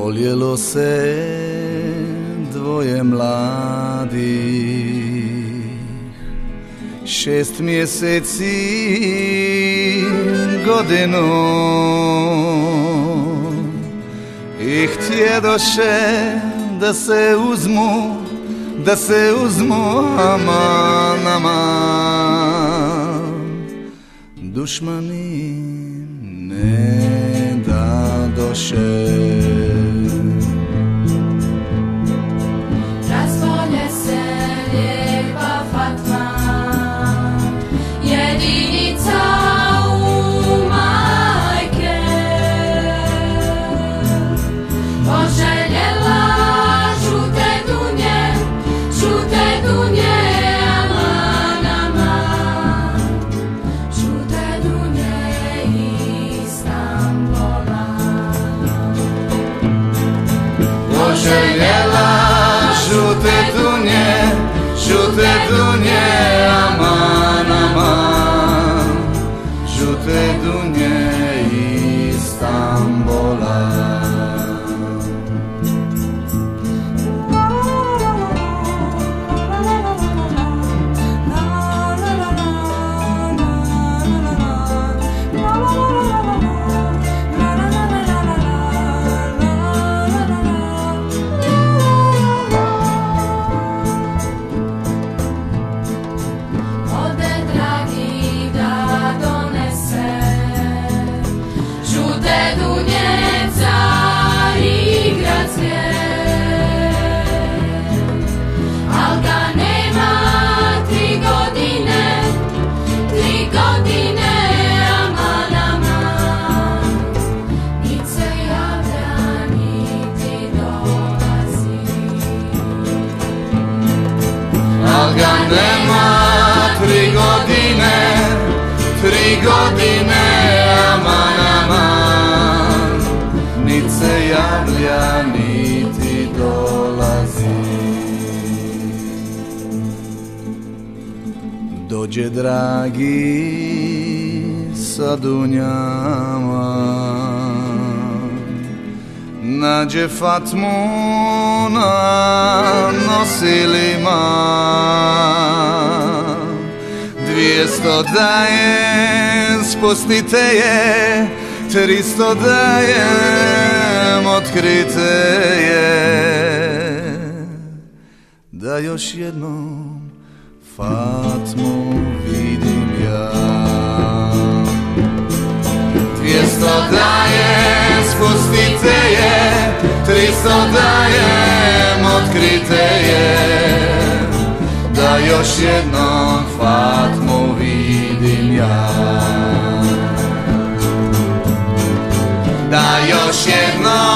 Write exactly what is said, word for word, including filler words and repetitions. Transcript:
voljelo se dvoje mladih, šest mjeseci godinu, i htjedoše da se uzmu, da se uzmu aman, aman. Dušmani ne dadoše. Razbolje se lijepa Fatma, jedinica u majke, poželjela žute dunje, žute dunje, aman, aman, žute dunje Istanbula. Poželjela žute dunje, žute dunje, aman, aman, žute dunje Istanbula. Ga nema tri godine, tri godine, aman, aman, nit se javlja, niti dolazi. Dođe dragi sa dunjama, nađe Fatmu na nosilima, dvijesto dajem, spustite je, tristo dajem, otkrite je, da još jednom Fatmu vidim ja. Dvijesto dajem, spustite je, tristo dajem, otkrite je, da još jednom Fatmu vidim ja. Da još jednom